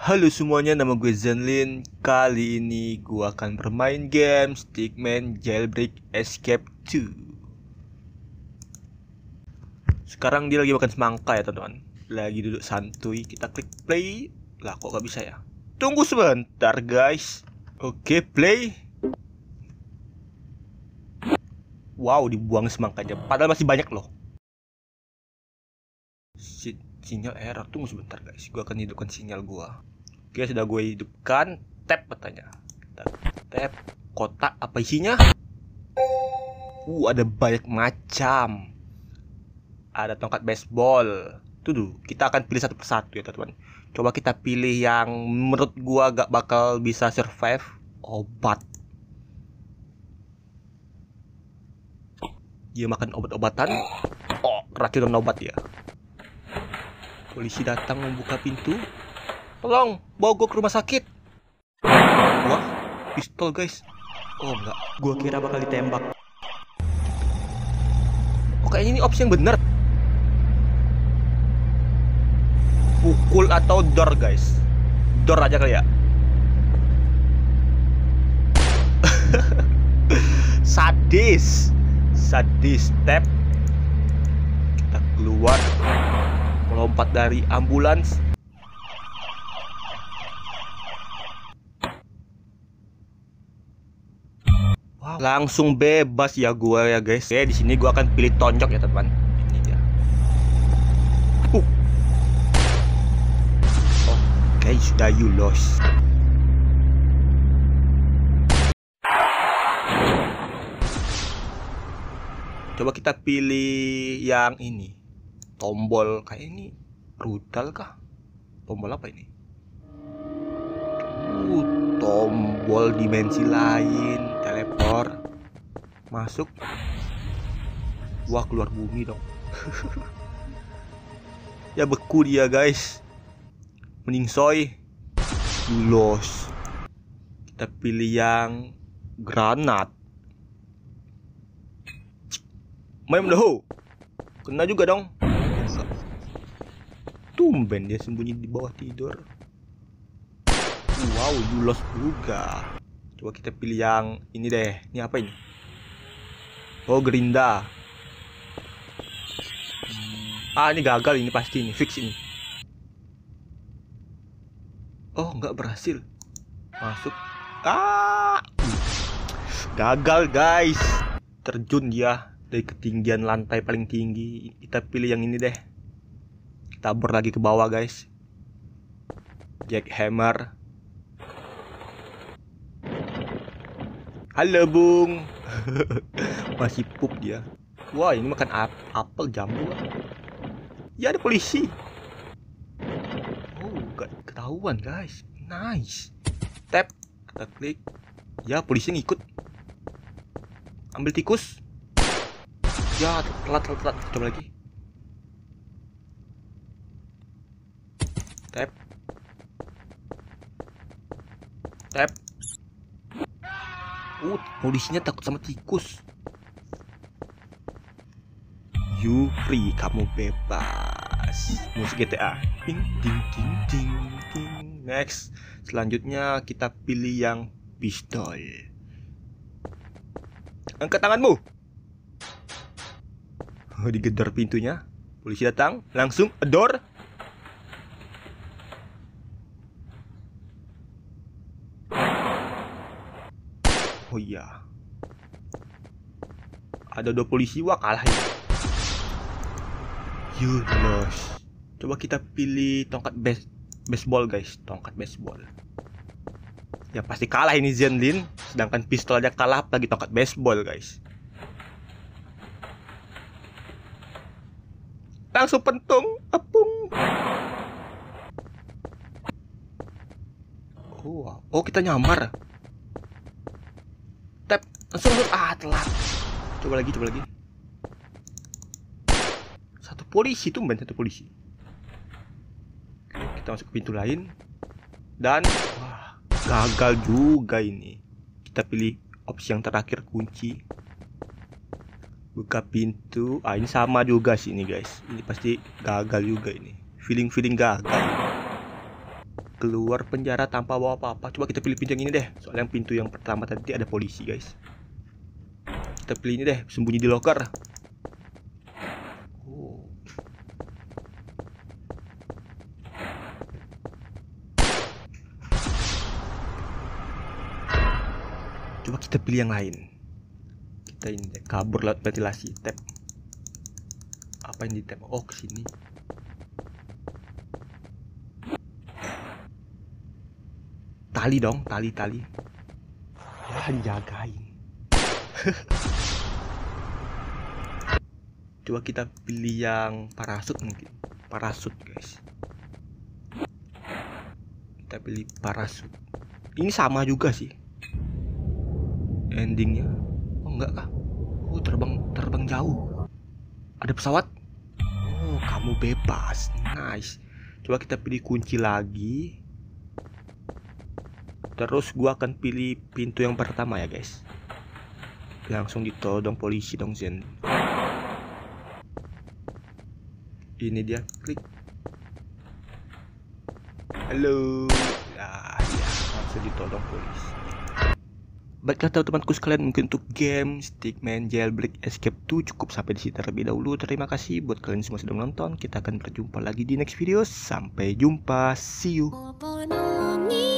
Halo semuanya, nama gue Zenlin. Kali ini gue akan bermain game Stickman Jailbreak Escape 2. Sekarang dia lagi makan semangka ya teman-teman. Lagi duduk santuy. Kita klik play. Lah kok gak bisa ya? Tunggu sebentar guys. Oke, play. Wow, dibuang semangkanya. Padahal masih banyak loh. Sinyal error. Tunggu sebentar guys. Gue akan hidupkan sinyal gue. Oke, sudah gue hidupkan. Tap katanya. Tap. Kotak apa isinya? Ada banyak macam. Ada tongkat baseball. Tuh, kita akan pilih satu persatu ya teman-teman. Coba kita pilih yang menurut gua gak bakal bisa survive. Obat. Dia makan obat-obatan. Oh, keracunan obat ya. Polisi datang membuka pintu. Tolong, bawa gue ke rumah sakit. Wah, pistol guys. Oh enggak, gue kira bakal ditembak. Oh, kayaknya ini opsi yang bener. Pukul atau door guys. Door aja kali ya. Sadis. Sadis step. Kita keluar. Melompat dari ambulans. Langsung bebas ya gua ya guys. Ya di sini gua akan pilih tonjok ya teman. Ini dia. Oke, sudah you lost. Coba kita pilih yang ini. Tombol kayak ini. Brutal kah? Tombol apa ini? Tombol dimensi lain. Teleport. Masuk. Wah, keluar bumi dong. Ya beku dia guys. Mending soy. Los. Kita pilih yang granat. Main dah. Kena juga dong. Tumben dia sembunyi di bawah tidur. Wow, you lost juga. Coba kita pilih yang ini deh. Ini apa ini? Oh, gerinda. Ini gagal ini pasti ini. Fix ini. Oh, nggak berhasil. Masuk. Gagal guys. Terjun dia dari ketinggian lantai paling tinggi. Kita pilih yang ini deh. Tabur lagi ke bawah guys. Jackhammer. Halo Bung. Masih pup dia. Wah, ini makan apel jambu. Ya ada polisi. Oh, gak ketahuan guys. Nice. Tap. Kita klik. Ya, polisi ngikut. Ambil tikus. Ya, telat. Coba lagi. Tap. Tap. Polisinya takut sama tikus. You free, kamu bebas. Musik GTA. Ding ding ding ding ding. Next. Selanjutnya kita pilih yang pistol. Angkat tanganmu. Digedor pintunya. Polisi datang. Langsung ador. Oh iya. Ada 2 polisi. Wah, kalah ya. You lost. Coba kita pilih tongkat baseball guys. Tongkat baseball. Ya pasti kalah ini Zenlin. Sedangkan pistol aja kalah, apalagi tongkat baseball guys. Langsung pentung. Apung. Oh, kita nyamar. Tap. Langsung. Telat. Coba lagi. Satu polisi tuh, satu polisi. Kita masuk ke pintu lain. Dan gagal juga ini. Kita pilih opsi yang terakhir, kunci. Buka pintu. Ini sama juga sih ini guys. Ini pasti gagal juga ini. Feeling gagal. keluar penjara tanpa bawa apa-apa. Coba kita pilih pintu yang ini deh. Soalnya yang pintu yang pertama tadi ada polisi, guys. Kita pilih ini deh, sembunyi di locker. Oh. Coba kita pilih yang lain. Kita ini deh, kabur lewat ventilasi. Tap. Apa yang di tap? Oh, kesini. Tali dong, tali. Ya, dijagain. Coba kita pilih yang parasut mungkin. Parasut, guys. Kita pilih parasut. Ini sama juga sih endingnya. Oh enggak kah? Oh, terbang jauh. Ada pesawat. Oh, kamu bebas. Nice. Coba kita pilih kunci lagi. Terus gua akan pilih pintu yang pertama ya, guys. Langsung ditodong polisi dong, Zen. Ini dia, klik. Halo. Nah, ya, langsung ditodong polisi. Baiklah teman-temanku sekalian, mungkin untuk game Stickman Jailbreak Escape 2 cukup sampai di sini terlebih dahulu. Terima kasih buat kalian semua sudah menonton. Kita akan berjumpa lagi di next video. Sampai jumpa, see you.